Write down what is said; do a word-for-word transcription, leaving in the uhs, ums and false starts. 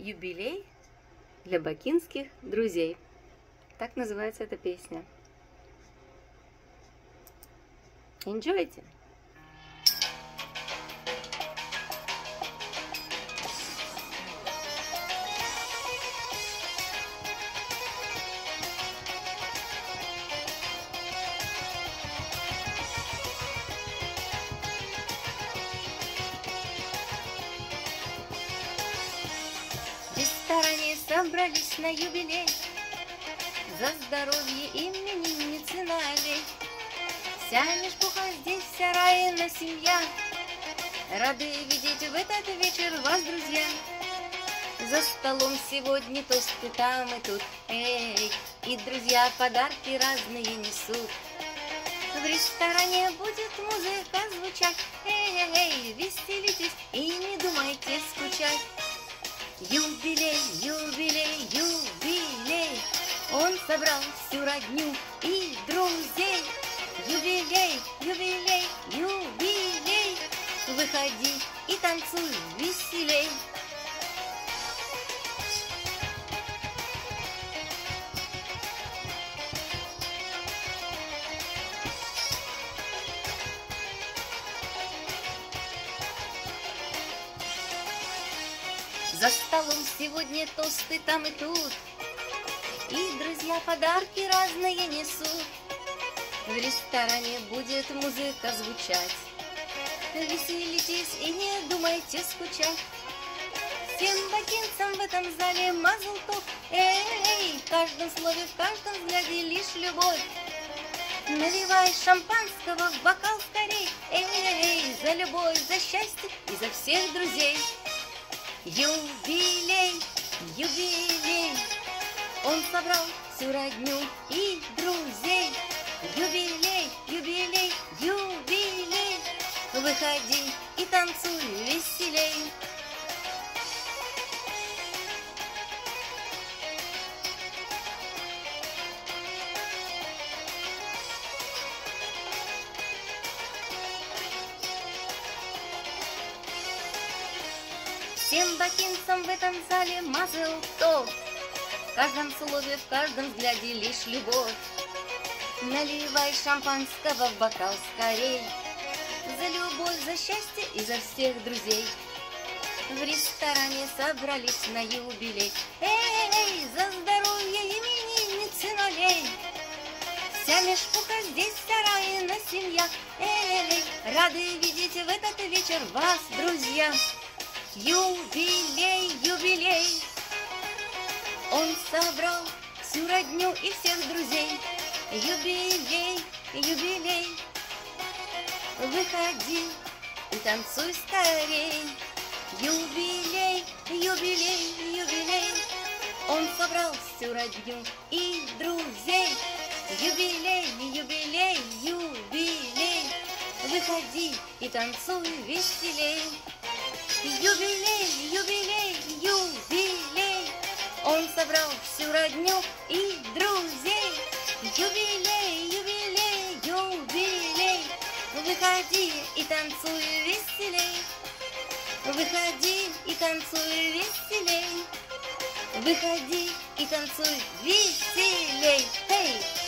Юбилей для бакинских друзей. Так называется эта песня. Enjoyте! В ресторане собрались на юбилей, за здоровье именинницы налей. Вся мешпуха здесь, вся Раина семья, рады видеть в этот вечер вас, друзья. За столом сегодня тосты там и тут, эй, и друзья подарки разные несут. В ресторане будет музыка звучать, эй, эй, веселитесь и не думайте скучать. Юбилей, юбилей, юбилей, он собрал всю родню и друзей. Юбилей, юбилей, юбилей, выходи и танцуй веселей. За столом сегодня тосты там и тут, и друзья подарки разные несут. В ресторане будет музыка звучать, веселитесь и не думайте скучать. Всем бакинцам в этом зале мазл топ, эй, в каждом слове, в каждом взгляде лишь любовь. Наливай шампанского в бокал скорей, эй, за любовь, за счастье и за всех друзей. Юбилей, юбилей, он собрал всю родню и друзей. Юбилей, юбилей, юбилей, выходи и танцуй веселей. Всем бакинцам в этом зале мазал топ, в каждом слове, в каждом взгляде лишь любовь. Наливай шампанского в бокал скорей, за любовь, за счастье и за всех друзей. В ресторане собрались на юбилей, эй, за здоровье именинницы налей. Вся мешпуха здесь, вся Раина семья, эй, рады видеть в этот вечер вас, друзья. Юбилей, юбилей, он собрал всю родню и всех друзей. Юбилей, юбилей, выходи и танцуй скорей. Юбилей, юбилей, юбилей, он собрал всю родню и друзей. Юбилей, юбилей, юбилей, выходи и танцуй веселей. Юбилей, юбилей, юбилей, он собрал всю родню и друзей. Юбилей, юбилей, юбилей, выходи и танцуй веселей. Выходи и танцуй веселей. Выходи и танцуй веселей. Эй!